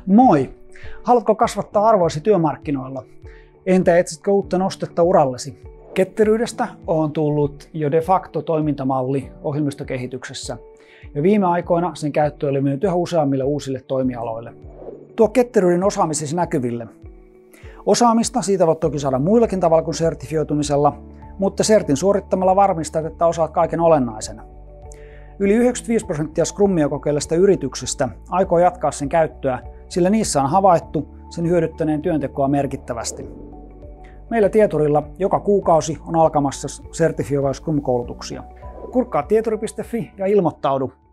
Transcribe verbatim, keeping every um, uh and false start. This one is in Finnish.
Moi! Haluatko kasvattaa arvoisi työmarkkinoilla? Entä etsitkö uutta nostetta urallesi? Ketteryydestä on tullut jo de facto toimintamalli ohjelmistokehityksessä, ja viime aikoina sen käyttö oli mennyt yhä useammille uusille toimialoille. Tuo ketteryyden osaamisesi näkyville. Osaamista siitä voit toki saada muillakin tavalla kuin sertifioitumisella, mutta sertin suorittamalla varmistat, että osaat kaiken olennaisen. Yli yhdeksänkymmentäviisi prosenttia Scrumia kokeilevista yrityksistä aikoo jatkaa sen käyttöä, sillä niissä on havaittu sen hyödyttäneen työntekoa merkittävästi. Meillä Tieturilla joka kuukausi on alkamassa sertifioivia Scrum-koulutuksia. Kurkkaa tieturi piste fi ja ilmoittaudu.